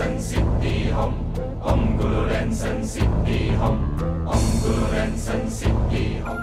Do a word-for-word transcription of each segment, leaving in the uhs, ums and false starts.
Ransan Siddhi Hum, Om Guru Ransan Siddhi Hum, Om Guru Ransan Siddhi Hum.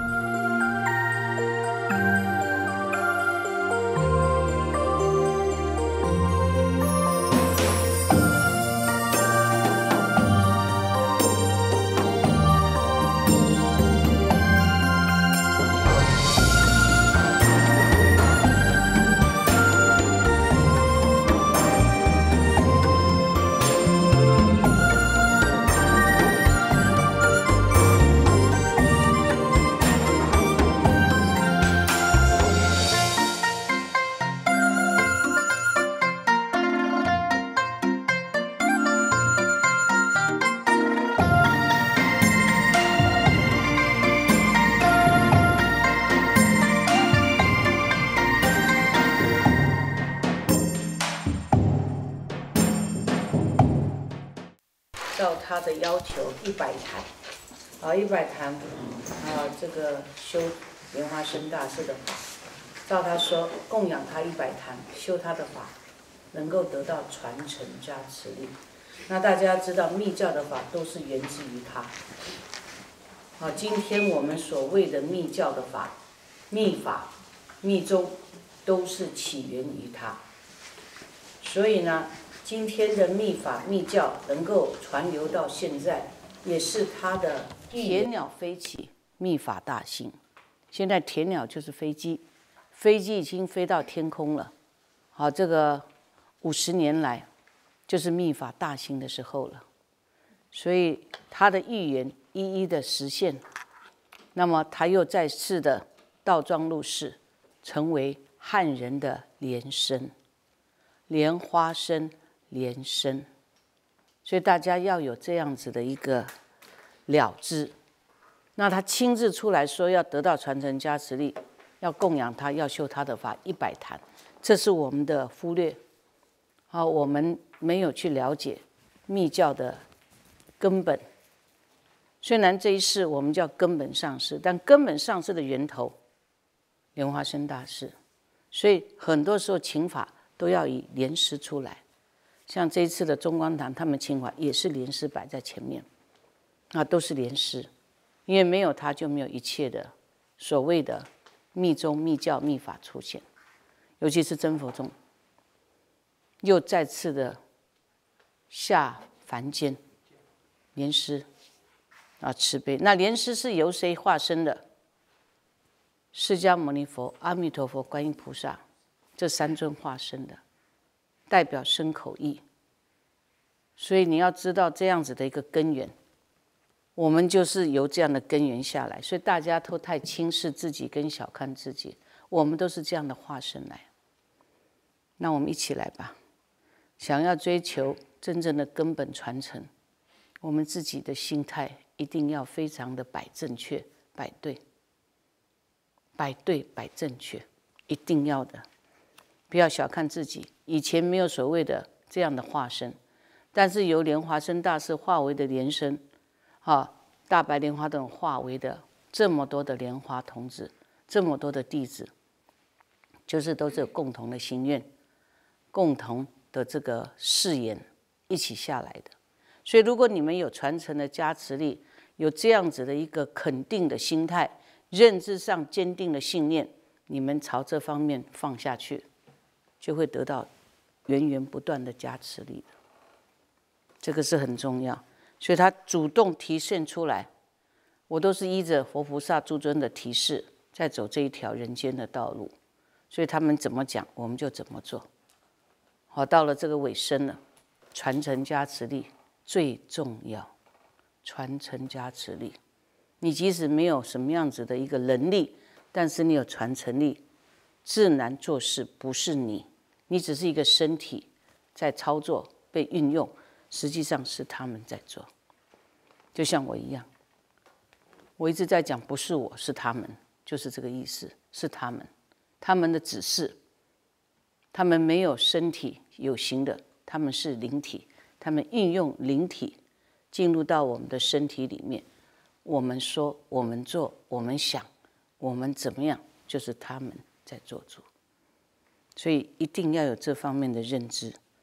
照他的要求，一百坛，啊，一百坛，啊，这个修莲花生大师的法，照他说，供养他一百坛，修他的法，能够得到传承加持力。那大家知道，密教的法都是源自于他。好，今天我们所谓的密教的法、密法、密宗，都是起源于他。所以呢，今天的密法密教能够传流到现在，也是它的铁鸟飞起，密法大兴。现在铁鸟就是飞机，飞机已经飞到天空了。好，这个五十年来就是密法大兴的时候了。所以他的预言一一的实现，那么他又再次的倒装入世，成为汉人的莲生、莲花生。莲生，所以大家要有这样子的一个了知。那他亲自出来说要得到传承加持力，要供养他，要修他的法一百坛，这是我们的忽略。好，我们没有去了解密教的根本。虽然这一世我们叫根本上师，但根本上师的源头，莲花生大师。所以很多时候请法都要以莲师出来。像这一次的中光堂，他们请法也是莲师摆在前面，啊，都是莲师，因为没有他就没有一切的所谓的密宗、密教、密法出现，尤其是真佛宗，又再次的下凡间，莲师啊慈悲。那莲师是由谁化身的？释迦牟尼佛、阿弥陀佛、观音菩萨这三尊化身的。代表身口意，所以你要知道这样子的一个根源，我们就是由这样的根源下来，所以大家都太轻视自己跟小看自己，我们都是这样的化身来。那我们一起来吧，想要追求真正的根本传承，我们自己的心态一定要非常的摆正确、摆对、摆对、摆正确，一定要的。不要小看自己，以前没有所谓的这样的化身，但是由莲花生大师化为的莲生，啊，大白莲花灯化为的这么多的莲花童子，这么多的弟子，就是都是有共同的心愿，共同的这个誓言一起下来的。所以，如果你们有传承的加持力，有这样子的一个肯定的心态，认知上坚定的信念，你们朝这方面放下去，就会得到源源不断的加持力，这个是很重要。所以他主动提现出来，我都是依着佛菩萨诸尊的提示，在走这一条人间的道路。所以他们怎么讲，我们就怎么做。好，到了这个尾声了，传承加持力最重要。传承加持力，你即使没有什么样子的一个能力，但是你有传承力，自然做事不是你，你只是一个身体在操作被运用，实际上是他们在做。就像我一样，我一直在讲不是我是他们，就是这个意思，是他们，他们的指示，他们没有身体有形的，他们是灵体，他们运用灵体进入到我们的身体里面，我们说，我们做，我们想，我们怎么样，就是他们在做主。所以一定要有这方面的认知，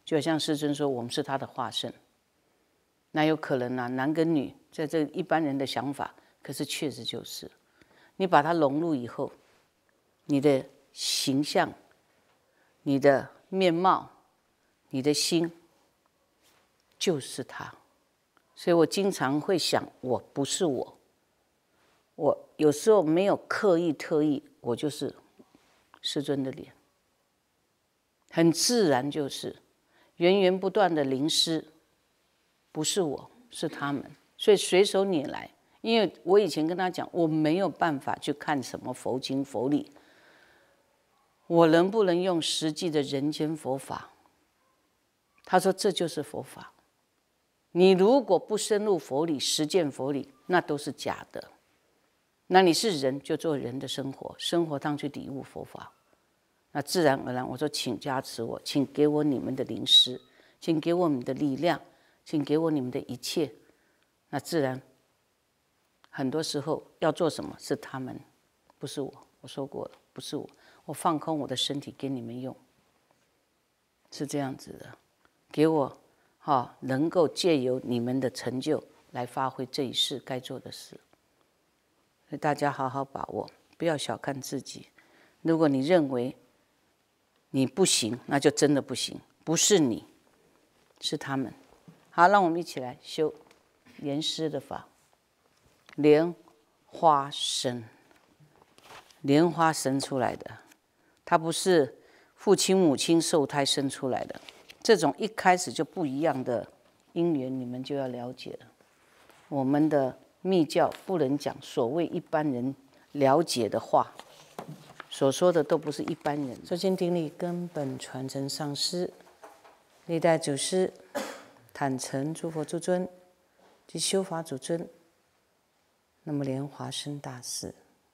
就好像世尊说我们是他的化身，哪有可能啊？男跟女在这一般人的想法，可是确实就是，你把它融入以后，你的形象、你的面貌、你的心就是他。所以我经常会想，我不是我，我有时候没有刻意特意，我就是世尊的脸，很自然就是源源不断的灵施，不是我，是他们，所以随手拈来。因为我以前跟他讲，我没有办法去看什么佛经佛理，我能不能用实际的人间佛法？他说这就是佛法。你如果不深入佛理、实践佛理，那都是假的。那你是人，就做人的生活，生活上去体悟佛法。那自然而然，我说请加持我，请给我你们的灵施，请给我你们的力量，请给我你们的一切。那自然，很多时候要做什么是他们，不是我。我说过了，不是我。我放空我的身体给你们用，是这样子的，给我。哦、能够借由你们的成就来发挥这一世该做的事，所以大家好好把握，不要小看自己。如果你认为你不行，那就真的不行，不是你，是他们。好，让我们一起来修莲师的法。莲花生，莲花生出来的，它不是父亲母亲受胎生出来的。这种一开始就不一样的因缘，你们就要了解了。我们的密教不能讲所谓一般人了解的话，所说的都不是一般人。首先顶礼根本传承上师、历代祖师、坦诚诸佛诸尊及修法主尊。那么莲华生大士，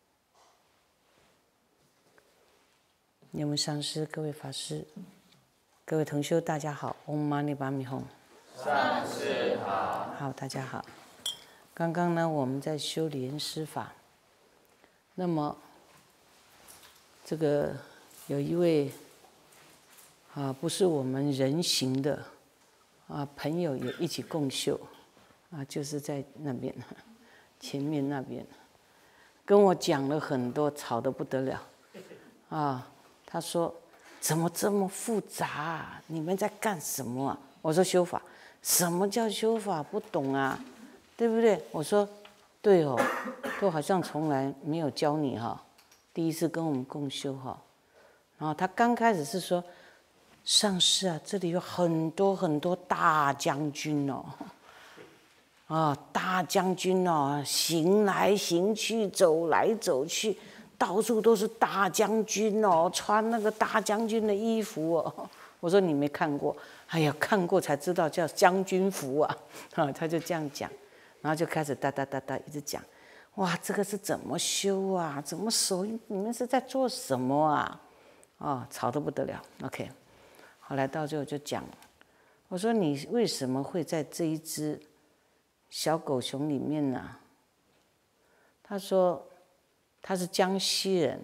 念闻上师、各位法师。各位同修，大家好。Om Mani Padme Hum。 上师好。 好，大家好。刚刚呢，我们在修莲师法。那么，这个有一位啊，不是我们人形的啊朋友也一起共修啊，就是在那边前面那边，跟我讲了很多，吵得不得了啊。他说。怎么这么复杂啊？你们在干什么啊？我说修法，什么叫修法？不懂啊，对不对？我说，对哦，都好像从来没有教你哈，第一次跟我们共修哈。然后他刚开始是说，上师啊，这里有很多很多大将军哦，啊，大将军哦，行来行去，走来走去。到处都是大将军哦，穿那个大将军的衣服哦。我说你没看过，哎呀，看过才知道叫将军服啊。啊，他就这样讲，然后就开始哒哒哒哒一直讲，哇，这个是怎么修啊？怎么手？你们是在做什么啊？哦，吵得不得了。OK， 后来到最后就讲，我说你为什么会在这一只小狗熊里面呢、啊？他说。他是江西人，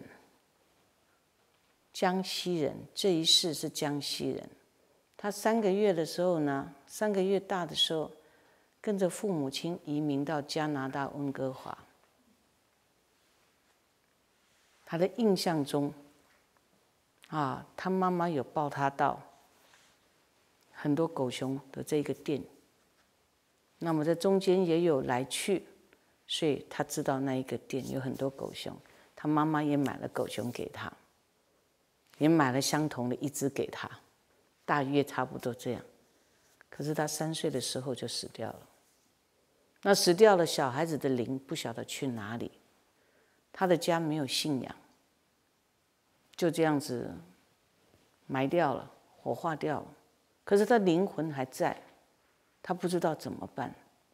江西人这一世是江西人。他三个月的时候呢，三个月大的时候，跟着父母亲移民到加拿大温哥华。他的印象中，啊，他妈妈有抱他到很多狗熊的这个店，那么在中间也有来去。所以他知道那一个店有很多狗熊，他妈妈也买了狗熊给他，也买了相同的一只给他，大约差不多这样。可是他三岁的时候就死掉了。那死掉了，小孩子的灵不晓得去哪里，他的家没有信仰，就这样子埋掉了，火化掉了。可是他灵魂还在，他不知道怎么办。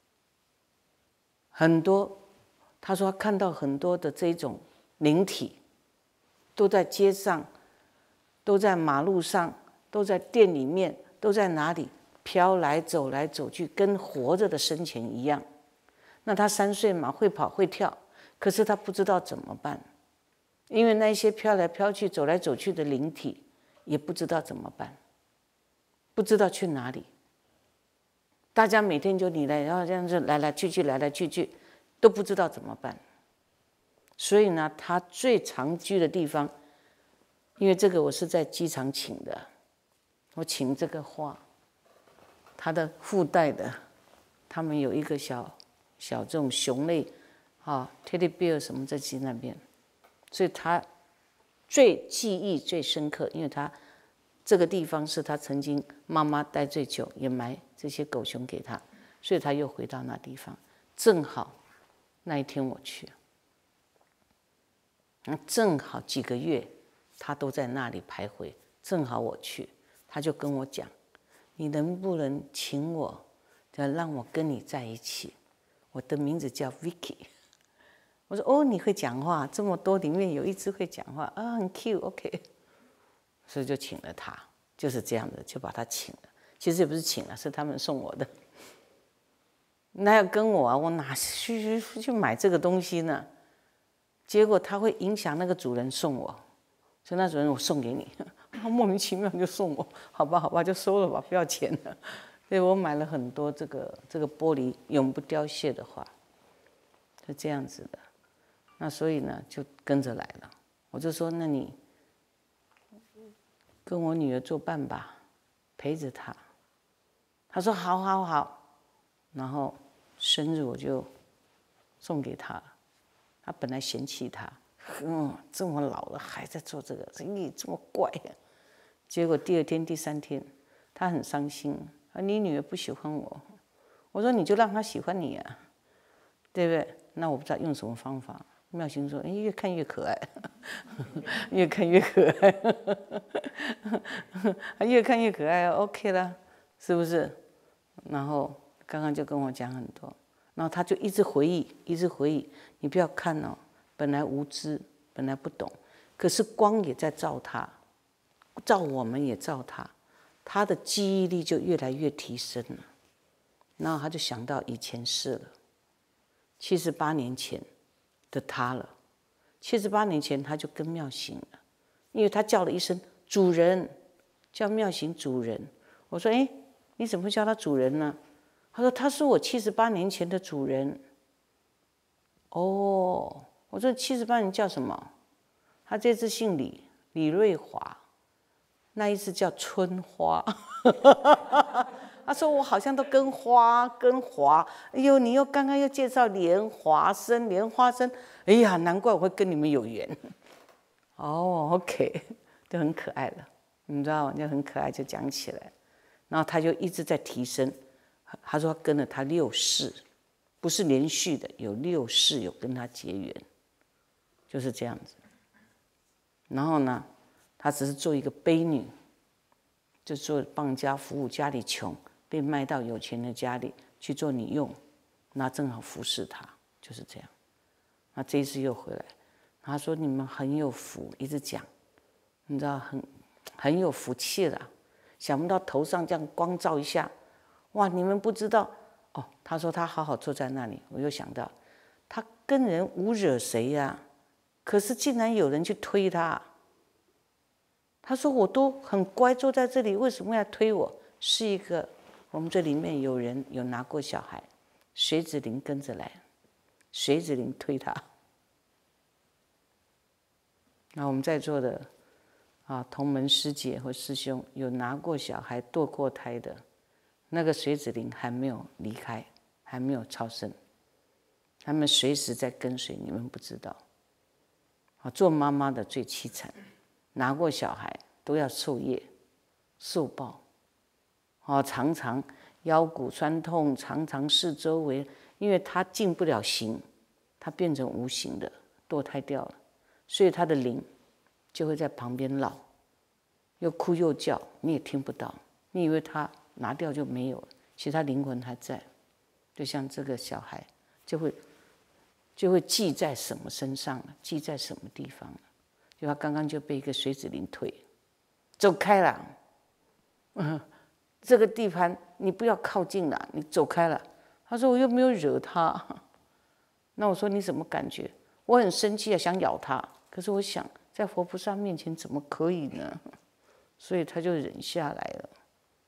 很多，他说他看到很多的这种灵体，都在街上，都在马路上，都在店里面，都在哪里飘来走来走去，跟活着的生前一样。那他三岁嘛，会跑会跳，可是他不知道怎么办，因为那些飘来飘去、走来走去的灵体也不知道怎么办。 不知道去哪里。大家每天就你来，然后这样子来来去去，来来去去，都不知道怎么办。所以呢，他最常居的地方，因为这个我是在机场请的，我请这个画，它的附带的，他们有一个小小这种熊类，啊 ，teddy bear 什么在机那边，所以他最记忆最深刻，因为他这个地方是他曾经妈妈待最久，也买这些狗熊给他，所以他又回到那地方。正好那一天我去，那正好几个月他都在那里徘徊，正好我去，他就跟我讲，你能不能请我，让我跟你在一起？我的名字叫 Vicky。我说哦，你会讲话，这么多里面有一只会讲话啊，很 cute，OK， 所以就请了他，就是这样的，就把他请了。其实也不是请了，是他们送我的。那要跟我啊，我哪去去买这个东西呢？结果他会影响那个主人送我，所以那主人我送给你，莫名其妙就送我，好吧好吧，就收了吧，不要钱了。所以我买了很多这个这个玻璃永不凋谢的画，是这样子的。那所以呢，就跟着来了。我就说，那你跟我女儿作伴吧，陪着她。她说好好好，然后生日我就送给她了。她本来嫌弃她，嗯，这么老了还在做这个，你这么怪呀、啊。结果第二天、第三天，她很伤心，啊，你女儿不喜欢我。我说你就让她喜欢你啊，对不对？那我不知道用什么方法。妙心说：“哎，越看越可爱，越看越可爱，越看越可爱 ，OK 了，是不是？”然后刚刚就跟我讲很多，然后他就一直回忆，一直回忆。你不要看哦，本来无知，本来不懂，可是光也在照他，照我们也照他，他的记忆力就越来越提升了。然后他就想到以前事了，七十八年前的他了。七十八年前他就跟妙行了，因为他叫了一声主人，叫妙行主人。我说：“哎，你怎么会叫他主人呢？”他说：“他是我七十八年前的主人。”哦，我说七十八年叫什么？他这次姓李，李瑞华，那一次叫春花。他说我好像都跟花跟华，哎呦，你又刚刚又介绍莲花生，莲花生，哎呀，难怪我会跟你们有缘。哦 ，OK， 就很可爱了，你知道，就很可爱，就讲起来，然后他就一直在提升。他说他跟了他六世，不是连续的，有六世有跟他结缘，就是这样子。然后呢，他只是做一个卑女，就做帮家服务，家里穷。被卖到有钱的家里去做女佣，那正好服侍他，就是这样。那这一次又回来，他说你们很有福，一直讲，你知道很很有福气啦。想不到头上这样光照一下，哇！你们不知道哦。他说他好好坐在那里，我又想到他跟人无惹谁呀、啊，可是竟然有人去推他。他说我都很乖坐在这里，为什么要推我？是一个。我们这里面有人有拿过小孩，隋子霖跟着来，隋子霖推他。那我们在座的啊同门师姐或师兄有拿过小孩堕过胎的，那个隋子霖还没有离开，还没有超生，他们随时在跟随，你们不知道。啊，做妈妈的最凄惨，拿过小孩都要受业受报。哦，常常腰骨酸痛，常常四周围，因为他进不了形，他变成无形的，堕胎掉了，所以他的灵就会在旁边绕，又哭又叫，你也听不到，你以为他拿掉就没有了，其实他灵魂还在，就像这个小孩就会就会记在什么身上了，记在什么地方了，就他刚刚就被一个隋子霖推，走开了，嗯。这个地盘你不要靠近了，你走开了。他说我又没有惹他，那我说你什么感觉？我很生气啊，想咬他，可是我想在佛菩萨面前怎么可以呢？所以他就忍下来了。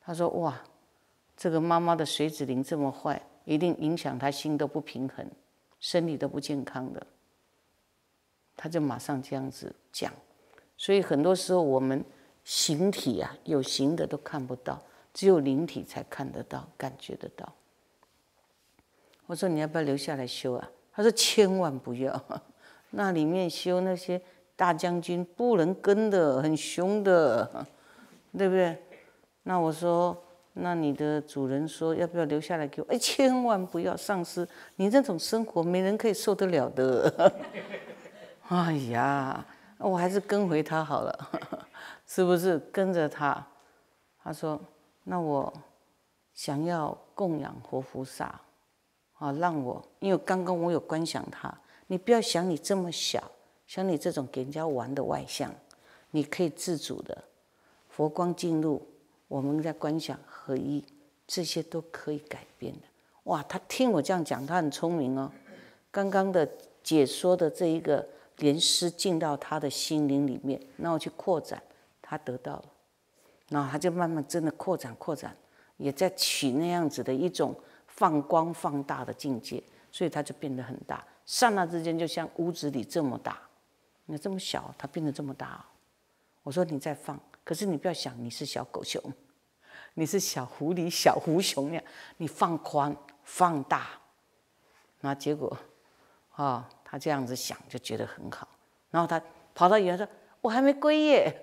他说哇，这个妈妈的水子灵这么坏，一定影响他心都不平衡，身体都不健康的。他就马上这样子讲，所以很多时候我们形体啊，有形的都看不到，只有灵体才看得到、感觉得到。我说你要不要留下来修啊？他说千万不要，那里面修那些大将军不能跟的，很凶的，对不对？那我说，那你的主人说要不要留下来给我？哎，千万不要，上师，你这种生活没人可以受得了的。哎呀，我还是跟回他好了，是不是？跟着他，他说，那我想要供养活菩萨。啊，让我，因为刚刚我有观想他，你不要想你这么小，像你这种给人家玩的外相，你可以自主的，佛光进入，我们在观想合一，这些都可以改变的。哇，他听我这样讲，他很聪明哦。刚刚的解说的这一个莲师进到他的心灵里面，然后去扩展，他得到了，然后他就慢慢真的扩展扩展，也在取那样子的一种。放光放大的境界，所以它就变得很大。刹那之间，就像屋子里这么大，你这么小，它变得这么大、哦。我说你再放，可是你不要想你是小狗熊，你是小狐狸、小狐熊呀，你放宽放大，那结果啊、哦，他这样子想就觉得很好。然后他跑到远说：“我还没归耶，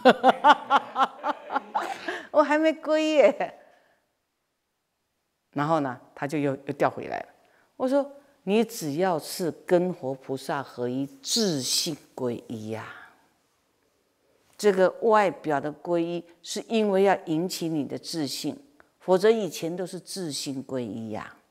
我还没归耶。”然后呢，他就又又调回来了。我说：“你只要是跟活菩萨合一，自性归一呀、啊。这个外表的归一，是因为要引起你的自信，否则以前都是自性归一呀、啊。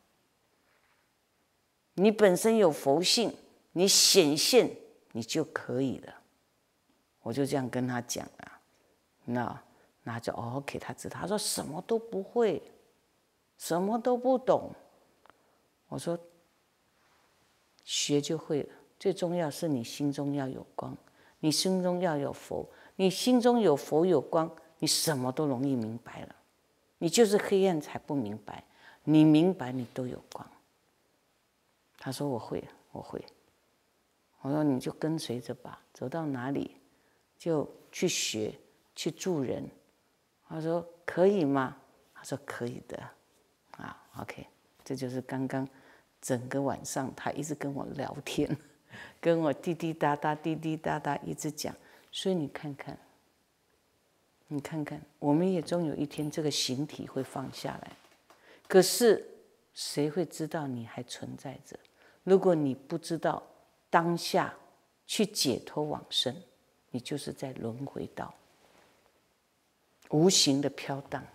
你本身有佛性，你显现你就可以了。”我就这样跟他讲啊，那那就哦给他知道。他说什么都不会。什么都不懂，我说学就会了。最重要是你心中要有光，你心中要有佛，你心中有佛有光，你什么都容易明白了。你就是黑暗才不明白，你明白你都有光。他说我会，我会。我说你就跟随着吧，走到哪里就去学，去助人。他说可以吗？他说可以的。啊 ，OK， 这就是刚刚整个晚上他一直跟我聊天，跟我滴滴答答、滴滴答答一直讲。所以你看看，你看看，我们也终有一天这个形体会放下来。可是谁会知道你还存在着？如果你不知道当下去解脱往生，你就是在轮回道，无形的飘荡。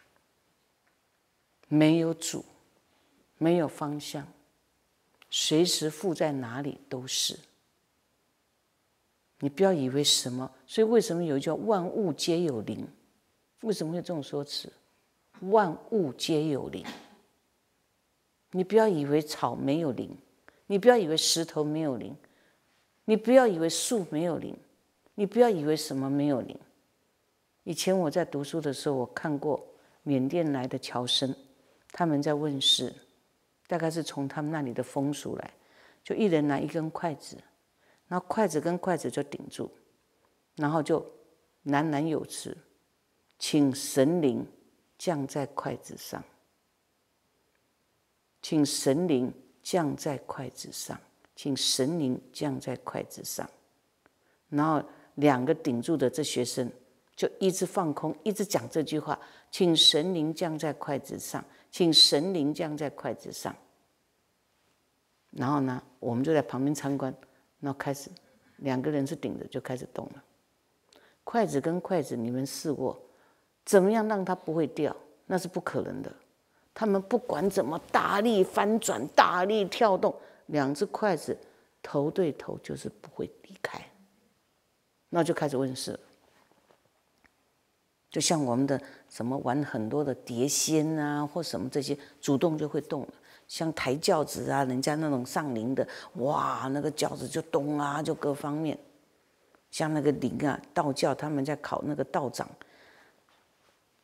没有主，没有方向，随时附在哪里都是。你不要以为什么，所以为什么有一句叫万物皆有灵？为什么会有这种说辞？万物皆有灵。你不要以为草没有灵，你不要以为石头没有灵，你不要以为树没有灵，你不要以为什么没有灵。以前我在读书的时候，我看过缅甸来的侨生。他们在问事，大概是从他们那里的风俗来，就一人拿一根筷子，然后筷子跟筷子就顶住，然后就喃喃有词，请神灵降在筷子上，请神灵降在筷子上，请神灵降在筷子上，然后两个顶住的这学生就一直放空，一直讲这句话，请神灵降在筷子上，请神灵降在筷子上。然后呢，我们就在旁边参观，然后开始两个人是顶着就开始动了。筷子跟筷子，你们试过怎么样让它不会掉？那是不可能的。他们不管怎么大力翻转、大力跳动，两只筷子头对头就是不会离开。那就开始问事了。就像我们的什么玩很多的碟仙啊，或什么这些，主动就会动了。像抬轿子啊，人家那种上灵的，哇，那个轿子就动啊，就各方面。像那个灵啊，道教他们在考那个道长，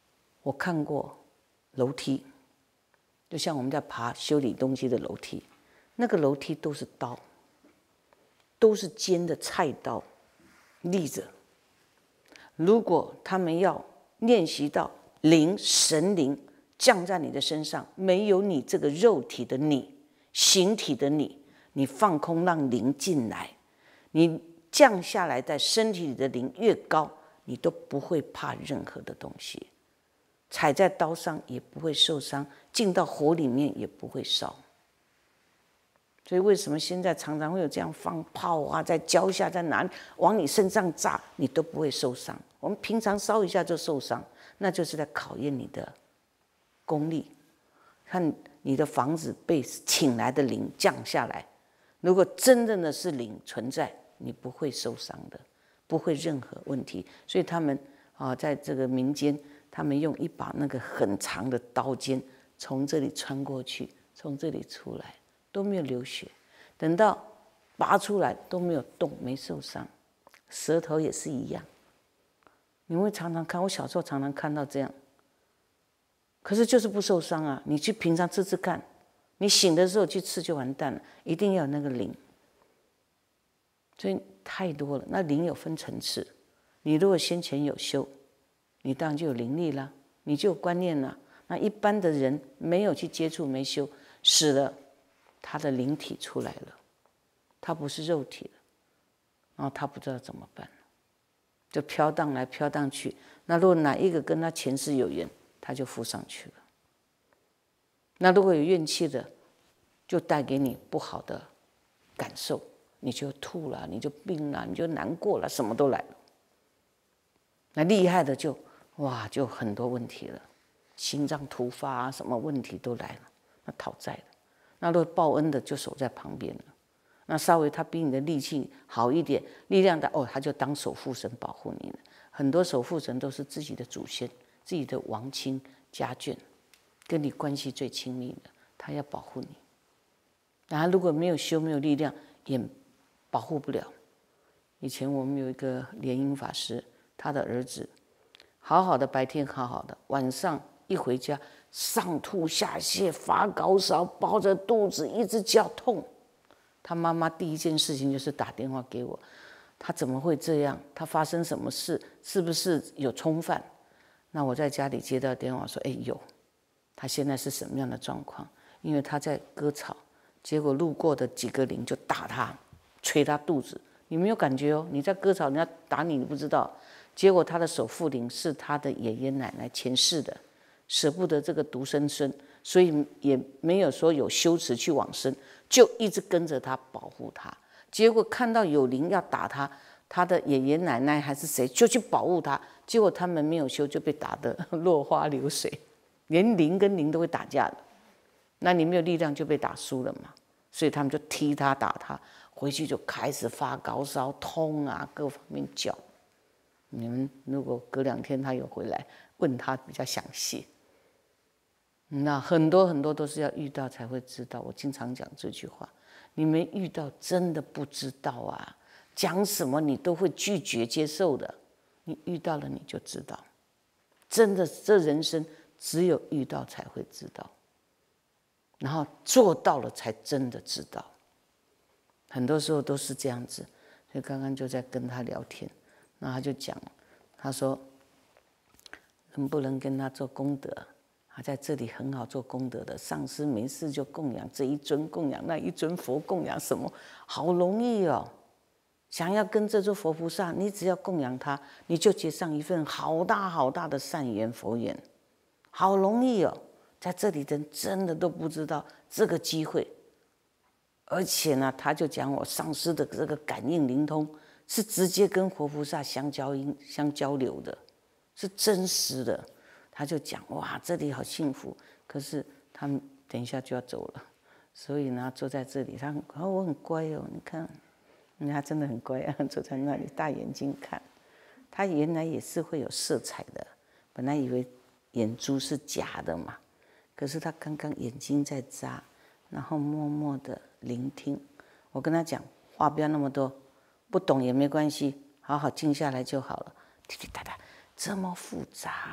我看过楼梯，就像我们在爬修理东西的楼梯，那个楼梯都是刀，都是尖的菜刀立着。如果他们要练习到灵神灵降在你的身上，没有你这个肉体的你，形体的你，你放空让灵进来，你降下来在身体里的灵越高，你都不会怕任何的东西，踩在刀上也不会受伤，进到火里面也不会烧。所以为什么现在常常会有这样放炮啊，在脚下在哪里往你身上炸，你都不会受伤。我们平常烧一下就受伤，那就是在考验你的功力，看你的房子被请来的灵降下来，如果真正的是灵存在，你不会受伤的，不会任何问题。所以他们啊，在这个民间，他们用一把那个很长的刀尖从这里穿过去，从这里出来，都没有流血，等到拔出来都没有动，没受伤。舌头也是一样，你们会常常看，我小时候常常看到这样，可是就是不受伤啊。你去平常吃吃看，你醒的时候去吃就完蛋了，一定要有那个灵。所以太多了，那灵有分层次，你如果先前有修，你当然就有灵力啦，你就有观念啦。那一般的人没有去接触，没修，死了，他的灵体出来了，他不是肉体了，然后他不知道怎么办，就飘荡来飘荡去。那如果哪一个跟他前世有缘，他就浮上去了。那如果有怨气的，就带给你不好的感受，你就吐了，你就病了，你就难过了，什么都来了。那厉害的就哇，就很多问题了，心脏突发啊，什么问题都来了，那讨债的。那如果报恩的就守在旁边了，那稍微他比你的力气好一点，力量大哦，他就当守护神保护你了。很多守护神都是自己的祖先、自己的王亲家眷，跟你关系最亲密的，他要保护你。然后如果没有修、没有力量，也保护不了。以前我们有一个莲英法师，他的儿子好好的，白天好好的，晚上一回家上吐下泻，发高烧，抱着肚子一直叫痛。他妈妈第一件事情就是打电话给我，他怎么会这样？他发生什么事？是不是有冲犯？那我在家里接到电话说，哎，有，他现在是什么样的状况？因为他在割草，结果路过的几个灵就打他，捶他肚子。你没有感觉哦，你在割草，人家打你，你不知道。结果他的守护灵是他的爷爷奶奶前世的，舍不得这个独生孙，所以也没有说有羞耻去往生，就一直跟着他保护他。结果看到有灵要打他，他的爷爷奶奶还是谁就去保护他，结果他们没有修就被打得落花流水，连灵跟灵都会打架的。那你没有力量就被打输了嘛，所以他们就踢他打他，回去就开始发高烧痛啊，各方面叫。你们如果隔两天他有回来问他比较详细，那很多很多都是要遇到才会知道。我经常讲这句话，你没遇到真的不知道啊，讲什么你都会拒绝接受的，你遇到了你就知道，真的这人生只有遇到才会知道，然后做到了才真的知道。很多时候都是这样子，所以刚刚就在跟他聊天，那他就讲，他说能不能跟他做功德，他在这里很好做功德的，上师没事就供养这一尊，供养那一尊佛，供养什么，好容易哦。想要跟这尊佛菩萨，你只要供养他，你就结上一份好大好大的善缘佛缘，好容易哦。在这里的人真的都不知道这个机会，而且呢，他就讲我上师的这个感应灵通是直接跟佛菩萨相交应相交流的，是真实的。他就讲哇，这里好幸福。可是他们等一下就要走了，所以呢，坐在这里，他哦，我很乖哦，你看，他真的很乖啊，坐在那里大眼睛看。他原来也是会有色彩的，本来以为眼珠是假的嘛，可是他刚刚眼睛在眨，然后默默的聆听。我跟他讲话不要那么多，不懂也没关系，好好静下来就好了。滴滴答答，这么复杂，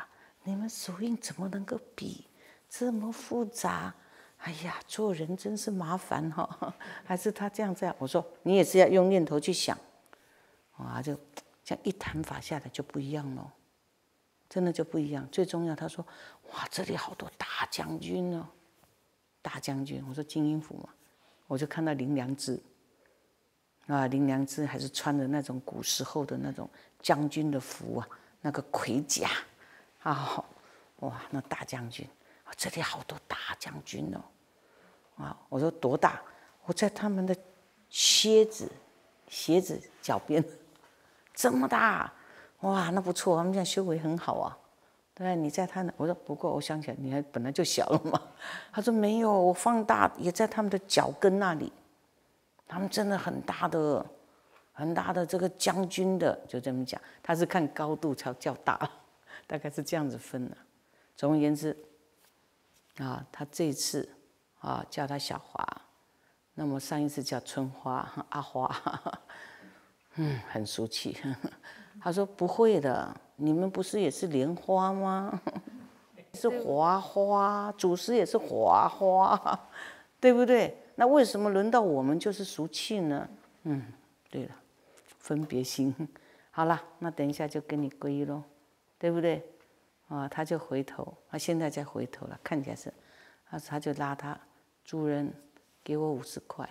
你们属印怎么能够比这么复杂？哎呀，做人真是麻烦哈、哦！还是他这样这样？我说你也是要用念头去想，哇，就这样一谈法下来就不一样了，真的就不一样。最重要，他说哇，这里好多大将军哦，大将军。我说精英府嘛，我就看到林良知。啊，林良知还是穿的那种古时候的那种将军的服啊，那个盔甲，啊，哇，那大将军，这里好多大将军哦，啊，我说多大？我在他们的靴子、鞋子脚边，这么大，哇，那不错，他们这样修为很好啊。对，你在他那，我说不过我想起来，你还本来就小了嘛。他说没有，我放大也在他们的脚跟那里。他们真的很大的，很大的这个将军的，就这么讲，他是看高度才叫大，大概是这样子分的。总而言之，啊，他这一次啊叫他小华，那么上一次叫春花、阿花，嗯，很俗气。他说不会的，你们不是也是莲花吗？是华花，祖师也是华花，对不对？那为什么轮到我们就是俗气呢？嗯，对了，分别心。好了，那等一下就跟你皈依咯，对不对？啊，他就回头，他现在在回头了，看起来是，他他就拉他，主人给我五十块，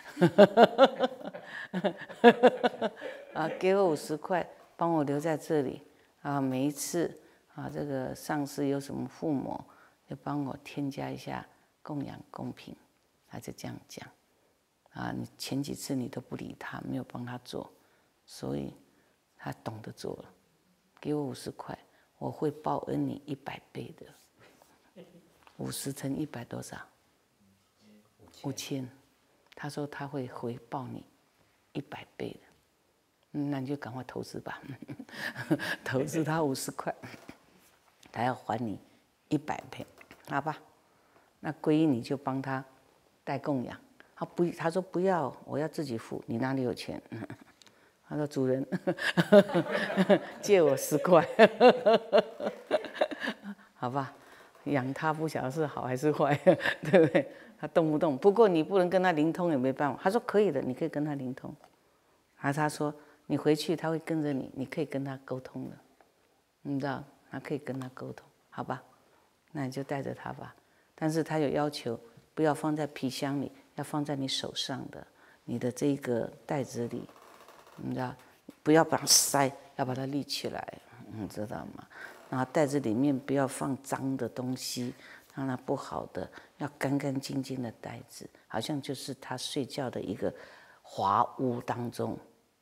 啊，给我五十块，帮我留在这里啊，每一次啊，这个上司有什么附魔，就帮我添加一下供养供品。他就这样讲，啊，你前几次你都不理他，没有帮他做，所以他懂得做了。给我五十块，我会报恩你一百倍的。五十乘一百多少？五千。他说他会回报你一百倍的，嗯，那你就赶快投资吧，投资他五十块，他要还你一百倍，好吧？那皈依你就帮他带供养，他不，他说不要，我要自己付。你哪里有钱？他说主人借我十块，好吧，养他不晓得是好还是坏，对不对？他动不动，不过你不能跟他灵通也没办法。他说可以的，你可以跟他灵通。还他说你回去他会跟着你，你可以跟他沟通的，你知道，他可以跟他沟通，好吧？那你就带着他吧。但是他有要求，不要放在皮箱里，要放在你手上的，你的这个袋子里，你知道，不要把它塞，要把它立起来，你知道吗？然后袋子里面不要放脏的东西，让它不好的，要干干净净的袋子，好像就是他睡觉的一个华屋当中。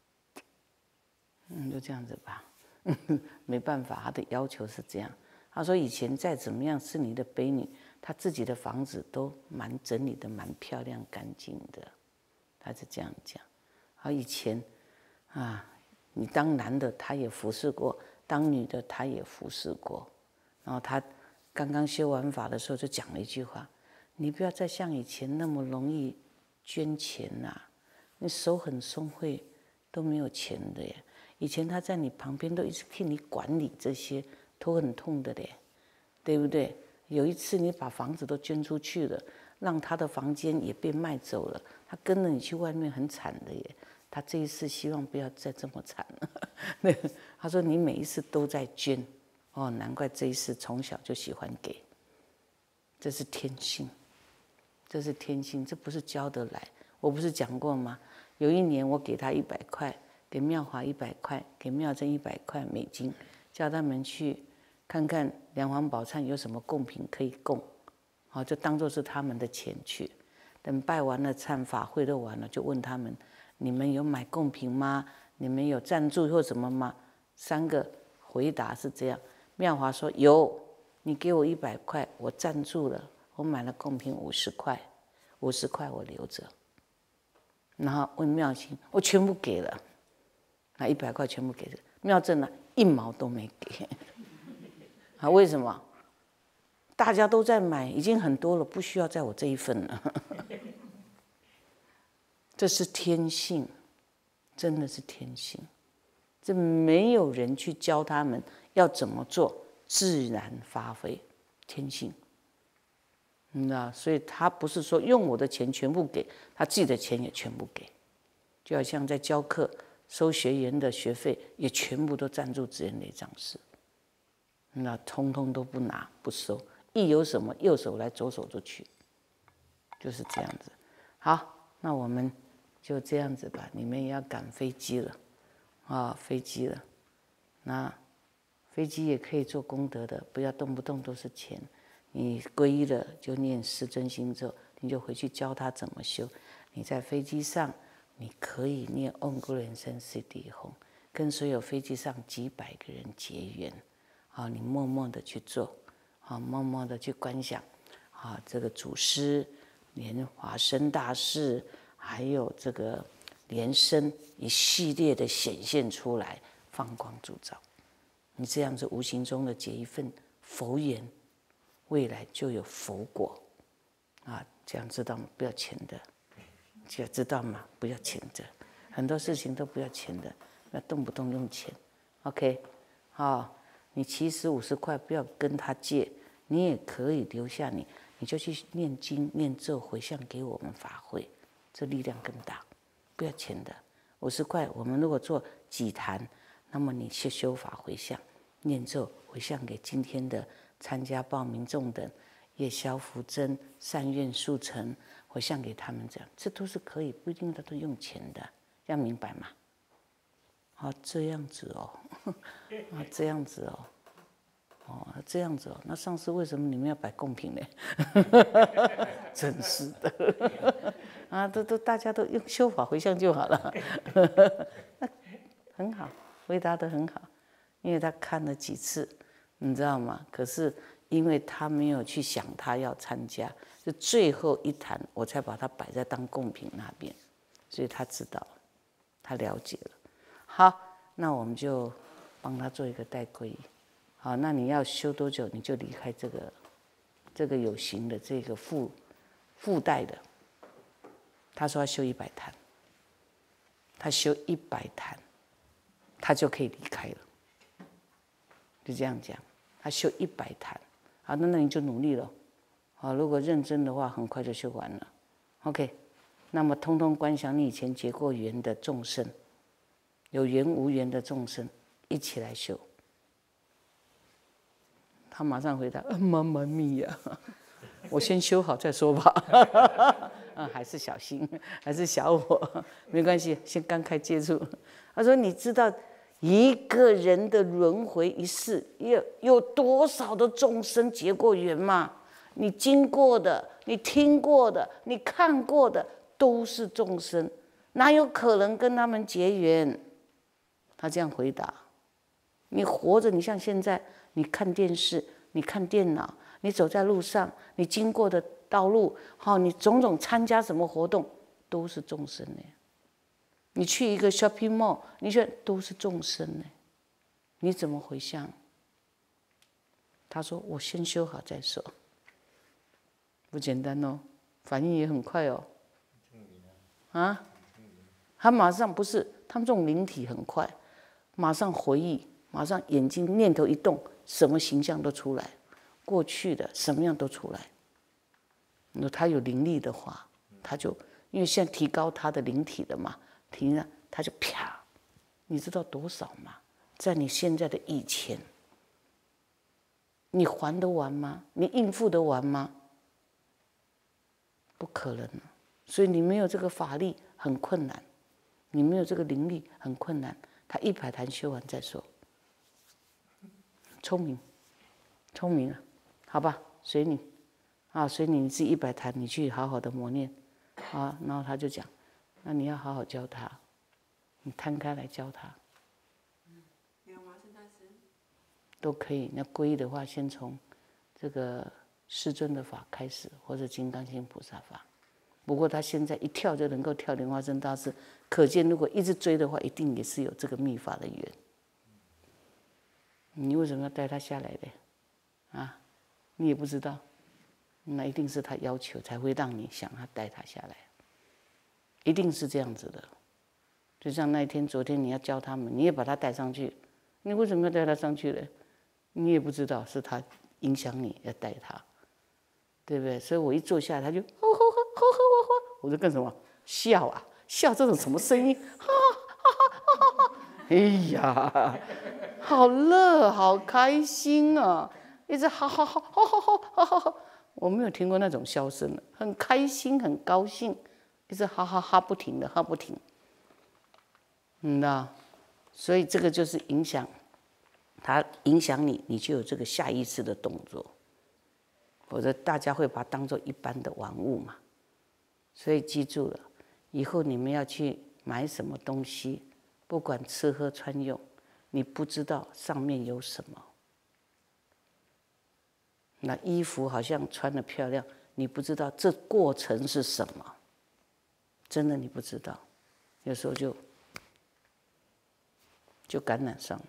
嗯，就这样子吧，没办法，他的要求是这样。他说以前再怎么样是你的婢女，他自己的房子都蛮整理的，蛮漂亮干净的，他是这样讲。好，以前啊，你当男的他也服侍过，当女的他也服侍过。然后他刚刚修完法的时候就讲了一句话：你不要再像以前那么容易捐钱呐、啊，你手很松会都没有钱的耶。以前他在你旁边都一直替你管理这些，头很痛的嘞，对不对？有一次你把房子都捐出去了，让他的房间也被卖走了，他跟着你去外面很惨的耶。他这一次希望不要再这么惨了。他说你每一次都在捐，哦，难怪这一次从小就喜欢给，这是天性，这是天性，这不是教得来。我不是讲过吗？有一年我给他一百块，给妙华一百块，给妙珍一百块美金，叫他们去看看梁皇宝忏有什么贡品可以供，好，就当作是他们的钱去。等拜完了忏法会都完了，就问他们：你们有买贡品吗？你们有赞助或什么吗？三个回答是这样。妙华说有，你给我一百块，我赞助了，我买了贡品五十块，五十块我留着。然后问妙心，我全部给了，那一百块全部给了。妙正呢，一毛都没给。啊，为什么？大家都在买，已经很多了，不需要在我这一份了。这是天性，真的是天性。这没有人去教他们要怎么做， 自然发挥天性。那所以他不是说用我的钱全部给，他自己的钱也全部给，就好像在教课收学员的学费也全部都赞助紫燕雷藏师，那通通都不拿不收，一有什么右手来左手就去，就是这样子。好，那我们就这样子吧，你们也要赶飞机了啊，飞机了，那飞机也可以做功德的，不要动不动都是钱。你皈依了就念十真心咒，你就回去教他怎么修。你在飞机上，你可以念 Om Guru Ren Siddhi Hum， 跟所有飞机上几百个人结缘。啊，你默默的去做，啊，默默的去观想，啊，这个祖师、莲华生大士，还有这个莲生一系列的显现出来，放光铸造。你这样子无形中的结一份佛缘。未来就有佛果，啊，这样知道吗？不要钱的，这样知道吗？不要钱的，很多事情都不要钱的，不要动不动用钱。OK， 啊，你七十五十块不要跟他借，你也可以留下你，你就去念经念咒回向给我们法会，这力量更大。不要钱的，五十块，我们如果做几坛，那么你去修法回向、念咒回向给今天的。参加报名众等夜消福增善愿速成回向给他们，这样这都是可以，不一定他都用钱的，要明白吗？啊，这样子哦，啊，这样子哦，哦，这样子哦，那上次为什么你们要摆贡品呢？真是的，啊，都都大家都用修法回向就好了，那很好，回答得很好，因为他看了几次。你知道吗？可是因为他没有去想他要参加，就最后一坛我才把它摆在当贡品那边，所以他知道，他了解了。好，那我们就帮他做一个代皈依。好，那你要修多久你就离开这个这个有形的这个附附带的。他说要修一百坛，他修一百坛，他就可以离开了。就这样讲。他修一百坛，好，那那你就努力了，好，如果认真的话，很快就修完了 ，OK。那么通通观想你以前结过缘的众生，有缘无缘的众生，一起来修。他马上回答：“啊，妈妈咪呀，我先修好再说吧。”啊，还是小心，还是小我，没关系，先刚开接触。他说：“你知道？”一个人的轮回一世，有有多少的众生结过缘嘛？你经过的，你听过的，你看过的，都是众生，哪有可能跟他们结缘？他这样回答。你活着，你像现在，你看电视，你看电脑，你走在路上，你经过的道路，好，你种种参加什么活动，都是众生呢。你去一个 shopping mall， 你觉得都是众生呢，你怎么回向？他说：“我先修好再说。”不简单哦，反应也很快哦。啊，他马上不是，他们这种灵体很快，马上回忆，马上眼睛念头一动，什么形象都出来，过去的什么样都出来。那他有灵力的话，他就因为现在提高他的灵体了嘛。停了，他就啪，你知道多少吗？在你现在的以前，你还得完吗？你应付得完吗？不可能，所以你没有这个法力很困难，你没有这个灵力很困难。他一百坛修完再说，聪明，聪明了，好吧，随你，啊，随你，你自己一百坛，你去好好的磨练，啊，然后他就讲。那你要好好教他，你摊开来教他，都可以。那皈依的话，先从这个世尊的法开始，或者金刚心菩萨法。不过他现在一跳就能够跳莲花生大士，可见如果一直追的话，一定也是有这个密法的缘。你为什么要带他下来的？啊，你也不知道，那一定是他要求才会让你想他带他下来。一定是这样子的，就像那一天、昨天你要教他们，你也把他带上去，你为什么要带他上去呢？ 你也不知道是他影响你要带他，对不对？所以我一坐下来，他就吼吼吼吼吼吼，我就干什么笑啊笑，这种什么声音？哈哈哈哈哈！哎呀，好乐，好开心啊！一直哈哈哈哈哈哈哈哈，我没有听过那种笑声了，很开心，很高兴，一直哈哈哈不停的哈不停。嗯呐，所以这个就是影响。它影响你，你就有这个下意识的动作，否则大家会把它当做一般的玩物嘛。所以记住了，以后你们要去买什么东西，不管吃喝穿用，你不知道上面有什么。那衣服好像穿得漂亮，你不知道这过程是什么，真的你不知道，有时候就就感染上了。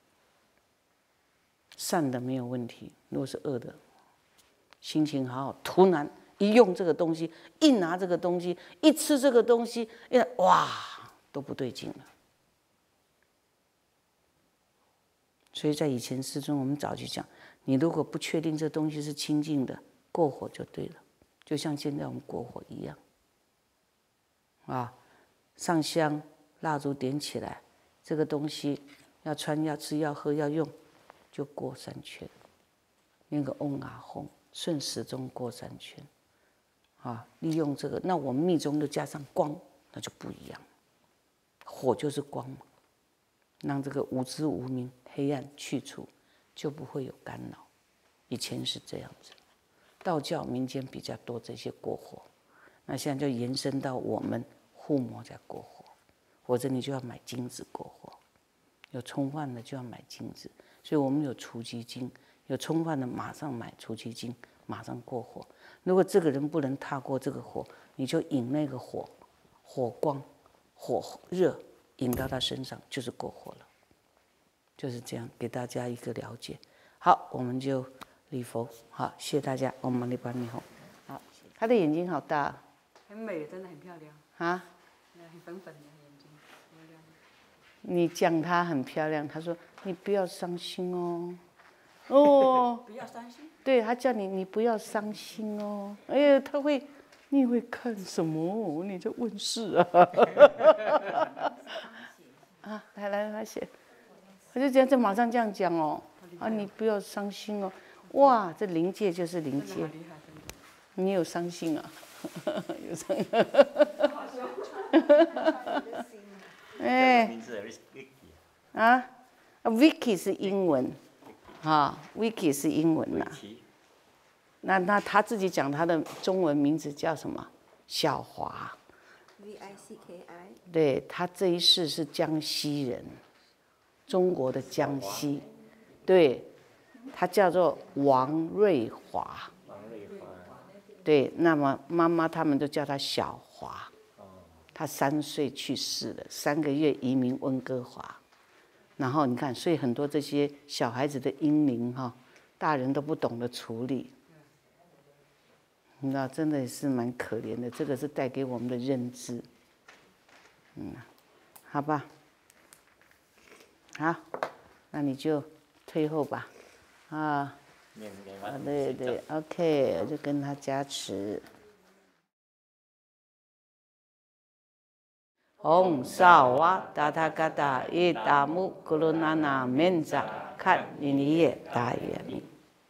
善的没有问题，如果是恶的，心情好好，突然一用这个东西，一拿这个东西，一吃这个东西，哇，都不对劲了。所以在以前世中，我们早就讲，你如果不确定这东西是清净的，过火就对了，就像现在我们过火一样。啊，上香，蜡烛点起来，这个东西要穿、要吃、要喝、要用。就过三圈，那个嗡啊吽，顺时钟过三圈，啊，利用这个，那我们密宗就加上光，那就不一样。火就是光嘛，让这个无知无明、黑暗去除，就不会有干扰。以前是这样子，道教民间比较多这些过火，那现在就延伸到我们护摩在过火，否则你就要买金子过火，有冲犯的就要买金子。所以我们有除疾经，有冲犯的马上买除疾经，马上过火。如果这个人不能踏过这个火，你就引那个火，火光、火热引到他身上，就是过火了。就是这样，给大家一个了解。好，我们就礼佛。好，谢谢大家。我们礼拜你好。好，他的眼睛好大， 很美，真的很漂亮啊， 很粉粉的眼睛，漂亮。 你讲她很漂亮，他说你不要伤心哦，哦， 不要伤心。 对他叫你，你不要伤心哦。哎呀，他会，你会看什么？你在问事啊？啊，来来来写，我就这样，就马上这样讲哦。啊，你不要伤心哦。哇，这灵界就是灵界。你有伤心啊？有伤。哎，啊 ，Vicky 是英文，啊 ，Vicky 是英文呐、啊。那那他自己讲他的中文名字叫什么？小华。 V I C K I。 对，他这一世是江西人，中国的江西。对，他叫做王瑞华。 王瑞华。 对，那么妈妈他们都叫他小华。他三岁去世了，三个月移民温哥华。然后你看，所以很多这些小孩子的婴灵哈，大人都不懂得处理。你知道，真的是蛮可怜的。这个是带给我们的认知。嗯，好吧。好，那你就退后吧。啊。啊，对对 ，OK， 我就跟他加持。唵萨瓦达他嘎达耶达木格罗那那面扎看尼尼耶达耶米。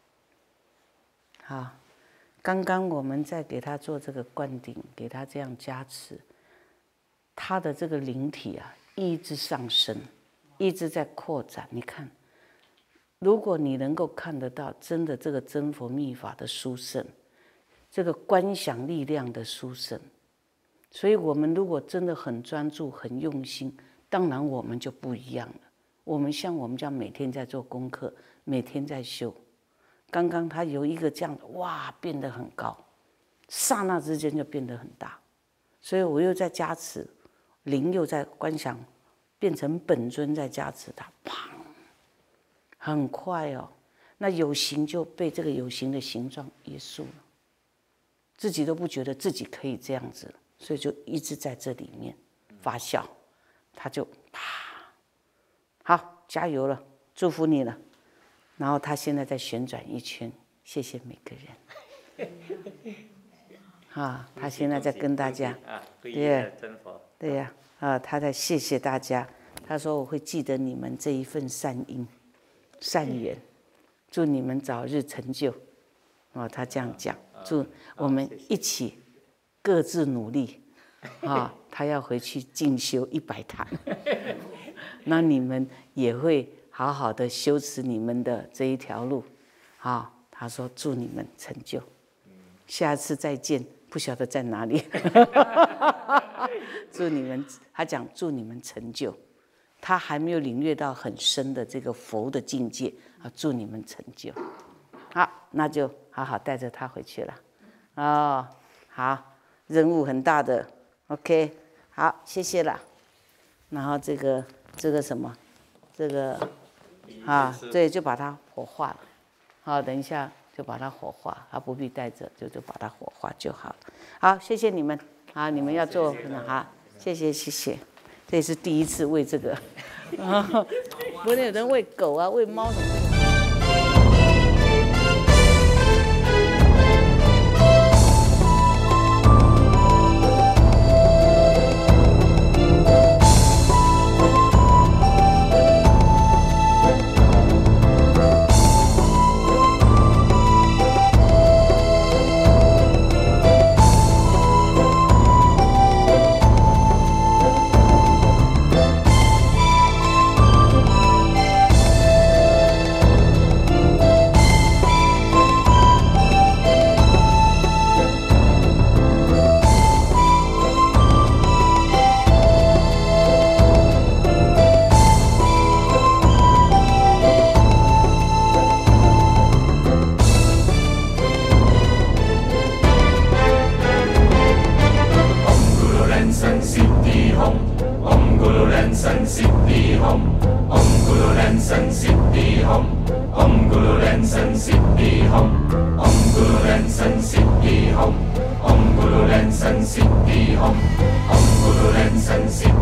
好，刚刚我们在给他做这个灌顶，给他这样加持，他的这个灵体啊，一直上升，一直在扩展。你看，如果你能够看得到，真的这个真佛密法的殊胜，这个观想力量的殊胜。所以我们如果真的很专注、很用心，当然我们就不一样了。我们像我们家每天在做功课，每天在修。刚刚他有一个这样的，哇，变得很高，刹那之间就变得很大。所以我又在加持，灵又在观想，变成本尊在加持他，砰，很快哦。那有形就被这个有形的形状约束了，自己都不觉得自己可以这样子了。所以就一直在这里面发酵，他就啪，好，加油了，祝福你了。 然后他现在在旋转一圈，谢谢每个人。啊，他现在在跟大家，对，对呀，啊，他在谢谢大家。他说我会记得你们这一份善因、善缘，祝你们早日成就。哦，他这样讲，祝我们一起各自努力。啊，他要回去进修一百坛，那你们也会好好的修持你们的这一条路。啊，他说祝你们成就，下次再见，不晓得在哪里。祝你们，他讲祝你们成就，他还没有领略到很深的这个佛的境界啊，祝你们成就。好，那就好好带着他回去了。哦，好，任务很大的。OK， 好，谢谢了。然后这个这个什么，这个啊，对，就把它火化了。好，等一下就把它火化，啊，不必带着，就就把它火化就好了。好，谢谢你们。好，你们要做好，谢谢谢谢。这也是第一次喂这个，不是有人喂狗啊，喂猫什么的。 Om Guru Ren San Siddhi Om Om Guru Ren San Siddhi